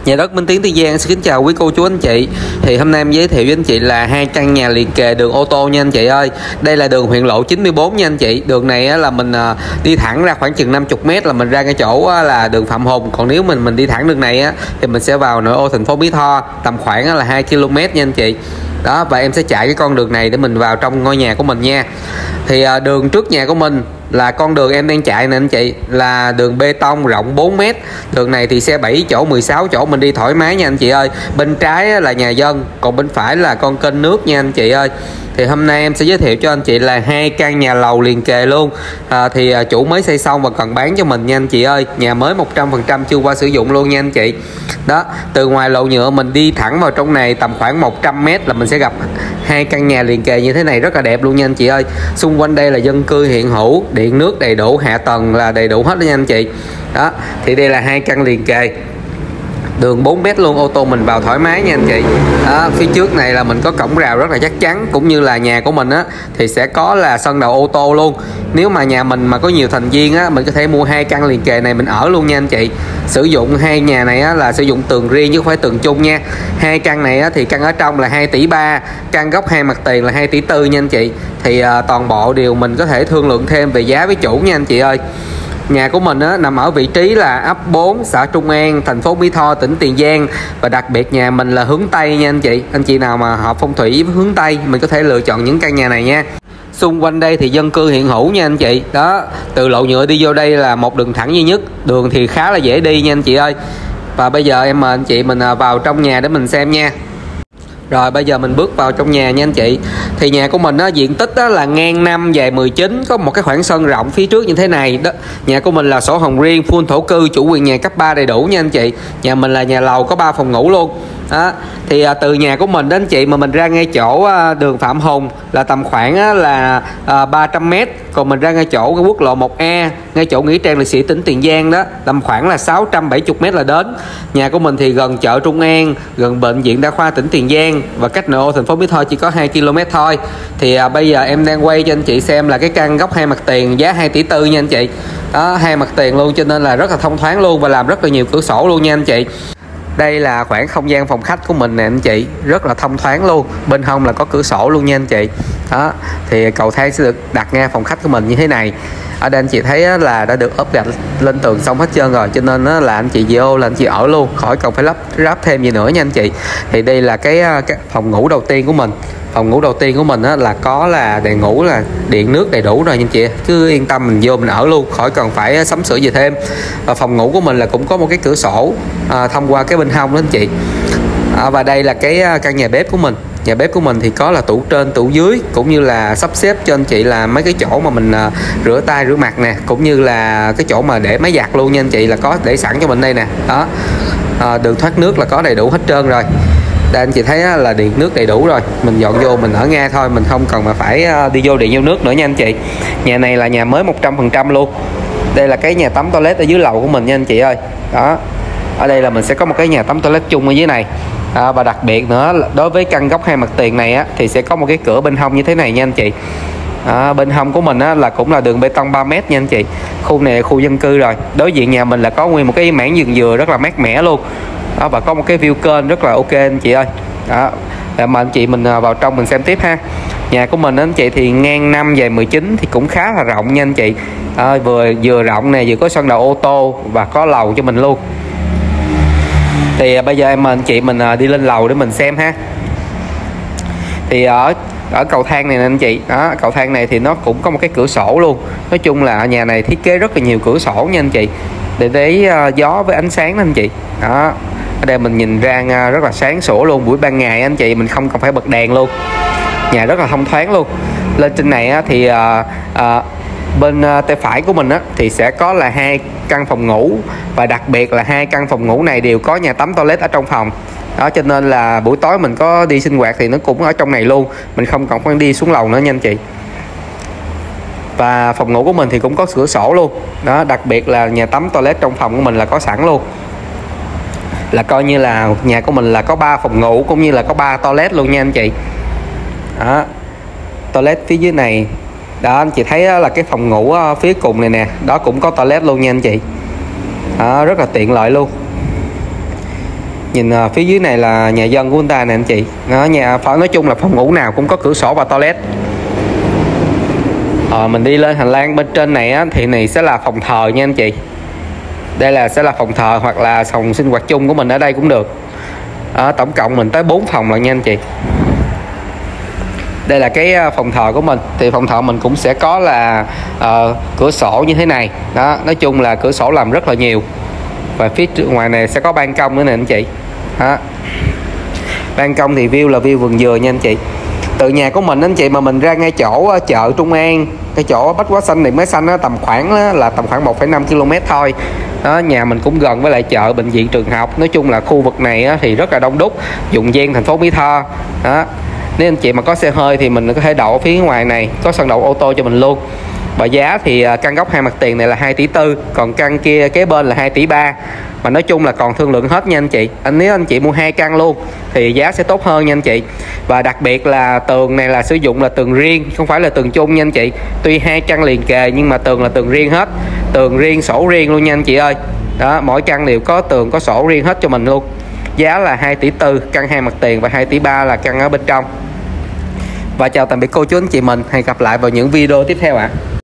Nhà đất Minh Tiến Tiền Giang xin kính chào quý cô chú anh chị. Thì hôm nay em giới thiệu với anh chị là hai căn nhà liền kề đường ô tô nha anh chị ơi. Đây là đường huyện lộ 94 nha anh chị. Đường này là mình đi thẳng ra khoảng chừng 50 m là mình ra cái chỗ là đường Phạm Hùng. Còn nếu mình đi thẳng đường này thì mình sẽ vào nội ô thành phố Mỹ Tho, tầm khoảng là 2 km nha anh chị. Đó, và em sẽ chạy cái con đường này để mình vào trong ngôi nhà của mình nha. Thì đường trước nhà của mình là con đường em đang chạy nè anh chị, là đường bê tông rộng 4 m. Đường này thì xe 7 chỗ 16 chỗ mình đi thoải mái nha anh chị ơi. Bên trái là nhà dân, còn bên phải là con kênh nước nha anh chị ơi. Thì hôm nay em sẽ giới thiệu cho anh chị là hai căn nhà lầu liền kề luôn. Thì chủ mới xây xong và cần bán cho mình nha anh chị ơi. Nhà mới 100% chưa qua sử dụng luôn nha anh chị. Đó, từ ngoài lộ nhựa mình đi thẳng vào trong này tầm khoảng 100 m là mình sẽ gặp hai căn nhà liền kề như thế này, rất là đẹp luôn nha anh chị ơi. Xung quanh đây là dân cư hiện hữu, điện nước đầy đủ, hạ tầng là đầy đủ hết đó nha anh chị. Đó, thì đây là hai căn liền kề, đường 4 m luôn, ô tô mình vào thoải mái nha anh chị. Đó, phía trước này là mình có cổng rào rất là chắc chắn, cũng như là nhà của mình thì sẽ có là sân đậu ô tô luôn. Nếu mà nhà mình mà có nhiều thành viên mình có thể mua hai căn liền kề này mình ở luôn nha anh chị. Sử dụng hai nhà này là sử dụng tường riêng chứ không phải tường chung nha. Hai căn này thì căn ở trong là 2,3 tỷ, căn gốc hai mặt tiền là 2,4 tỷ nha anh chị. Thì toàn bộ đều mình có thể thương lượng thêm về giá với chủ nha anh chị ơi. Nhà của mình nằm ở vị trí là ấp 4, xã Trung An, thành phố Mỹ Tho, tỉnh Tiền Giang. Và đặc biệt nhà mình là hướng Tây nha anh chị. Anh chị nào mà hợp phong thủy với hướng Tây mình có thể lựa chọn những căn nhà này nha. Xung quanh đây thì dân cư hiện hữu nha anh chị. Đó, từ lộ nhựa đi vô đây là một đường thẳng duy nhất. Đường thì khá là dễ đi nha anh chị ơi. Và bây giờ em mời anh chị mình vào trong nhà để mình xem nha. Rồi bây giờ mình bước vào trong nhà nha anh chị. Thì nhà của mình diện tích là ngang 5 dài 19, có một cái khoảng sân rộng phía trước như thế này đó. Nhà của mình là sổ hồng riêng, full thổ cư, chủ quyền nhà cấp 3 đầy đủ nha anh chị. Nhà mình là nhà lầu có 3 phòng ngủ luôn. Đó, thì từ nhà của mình đến anh chị mà mình ra ngay chỗ đường Phạm Hùng là tầm khoảng là 300 m. Còn mình ra ngay chỗ cái quốc lộ 1A, ngay chỗ nghĩa trang liệt sĩ tỉnh Tiền Giang đó, tầm khoảng là 670 m là đến. Nhà của mình thì gần chợ Trung An, gần bệnh viện đa khoa tỉnh Tiền Giang, và cách nội ô thành phố Mỹ Tho chỉ có 2 km thôi. Thì bây giờ em đang quay cho anh chị xem là cái căn góc hai mặt tiền giá 2,4 tỷ nha anh chị. Đó, hai mặt tiền luôn cho nên là rất là thông thoáng luôn, và làm rất là nhiều cửa sổ luôn nha anh chị. Đây là khoảng không gian phòng khách của mình nè anh chị, rất là thông thoáng luôn, bên hông là có cửa sổ luôn nha anh chị. Đó, thì cầu thang sẽ được đặt ngay phòng khách của mình như thế này. Ở đây anh chị thấy là đã được ốp gạch lên tường xong hết trơn rồi, cho nên là anh chị vô là anh chị ở luôn, khỏi cần phải ráp thêm gì nữa nha anh chị. Thì đây là cái phòng ngủ đầu tiên của mình. Phòng ngủ đầu tiên của mình là có là đèn ngủ là điện nước đầy đủ rồi nha anh chị, cứ yên tâm mình vô mình ở luôn, khỏi cần phải sắm sửa gì thêm. Và phòng ngủ của mình là cũng có một cái cửa sổ thông qua cái bên hông đó anh chị. Và đây là cái căn nhà bếp của mình. Nhà bếp của mình thì có là tủ trên tủ dưới, cũng như là sắp xếp cho anh chị là mấy cái chỗ mà mình rửa tay rửa mặt nè, cũng như là cái chỗ mà để máy giặt luôn nha anh chị, là có để sẵn cho mình đây nè. Đó, đường thoát nước là có đầy đủ hết trơn rồi. Đây anh chị thấy là điện nước đầy đủ rồi, mình dọn vô mình ở ngay thôi, mình không cần mà phải đi vô điện vô nước nữa nha anh chị. Nhà này là nhà mới 100% luôn. Đây là cái nhà tắm toilet ở dưới lầu của mình nha anh chị ơi. Đó, ở đây là mình sẽ có một cái nhà tắm toilet chung ở dưới này. Và đặc biệt nữa, đối với căn góc hai mặt tiền này thì sẽ có một cái cửa bên hông như thế này nha anh chị. Bên hông của mình là cũng là đường bê tông 3 m nha anh chị. Khu này là khu dân cư rồi. Đối diện nhà mình là có nguyên một cái mảng vườn dừa rất là mát mẻ luôn. Đó, và có một cái view kênh rất là ok anh chị ơi. Đó, để mà anh chị mình vào trong mình xem tiếp ha. Nhà của mình anh chị thì ngang 5 dài 19 thì cũng khá là rộng nha anh chị. Vừa rộng nè, vừa có sân đậu ô tô và có lầu cho mình luôn. Thì bây giờ em mời anh chị mình đi lên lầu để mình xem ha. Thì ở cầu thang này nè anh chị. Đó, cầu thang này thì nó cũng có một cái cửa sổ luôn. Nói chung là nhà này thiết kế rất là nhiều cửa sổ nha anh chị, để gió với ánh sáng đó anh chị. Đó, ở đây mình nhìn ra rất là sáng sủa luôn, buổi ban ngày anh chị mình không cần phải bật đèn luôn. Nhà rất là thông thoáng luôn. Lên trên này thì bên tay phải của mình thì sẽ có là hai căn phòng ngủ, và đặc biệt là hai căn phòng ngủ này đều có nhà tắm toilet ở trong phòng. Đó, cho nên là buổi tối mình có đi sinh hoạt thì nó cũng ở trong này luôn, mình không cần phải đi xuống lầu nữa nha anh chị. Và phòng ngủ của mình thì cũng có cửa sổ luôn. Đó, đặc biệt là nhà tắm toilet trong phòng của mình là có sẵn luôn, là coi như là nhà của mình là có 3 phòng ngủ cũng như là có 3 toilet luôn nha anh chị. Đó, toilet phía dưới này. Đó, anh chị thấy là cái phòng ngủ phía cùng này nè, đó cũng có toilet luôn nha anh chị. Đó, rất là tiện lợi luôn. Nhìn phía dưới này là nhà dân của người ta nè anh chị. Đó, nói chung là phòng ngủ nào cũng có cửa sổ và toilet. Mình đi lên hành lang bên trên này á, thì này sẽ là phòng thờ nha anh chị. Đây sẽ là phòng thờ hoặc là phòng sinh hoạt chung của mình ở đây cũng được. Tổng cộng mình tới 4 phòng rồi nha anh chị. Đây là cái phòng thờ của mình. Thì phòng thờ mình cũng sẽ có là cửa sổ như thế này. Đó, nói chung là cửa sổ làm rất là nhiều. Và phía ngoài này sẽ có ban công nữa nè anh chị. Đó. Ban công thì view là view vườn dừa nha anh chị. Từ nhà của mình anh chị mà mình ra ngay chỗ chợ Trung An, cái chỗ Bách Hóa Xanh này mới xanh á, tầm khoảng 1,5 km thôi. Đó, nhà mình cũng gần với lại chợ, bệnh viện, trường học. Nói chung là khu vực này á, thì rất là đông đúc, Dụng Giang, thành phố Mỹ Tho. Đó. Nếu anh chị mà có xe hơi thì mình có thể đậu ở phía ngoài này, có sân đậu ô tô cho mình luôn. Và giá thì căn gốc 2 mặt tiền này là 2,4 tỷ, còn căn kia kế bên là 2,3 tỷ. Mà nói chung là còn thương lượng hết nha anh chị. Nếu anh chị mua 2 căn luôn thì giá sẽ tốt hơn nha anh chị. Và đặc biệt là tường này là sử dụng là tường riêng, không phải là tường chung nha anh chị. Tuy 2 căn liền kề nhưng mà tường là tường riêng hết, tường riêng, sổ riêng luôn nha anh chị ơi. Đó, mỗi căn đều có tường, có sổ riêng hết cho mình luôn. Giá là 2,4 tỷ căn 2 mặt tiền và 2,3 tỷ là căn ở bên trong. Và chào tạm biệt cô chú anh chị mình, hẹn gặp lại vào những video tiếp theo ạ.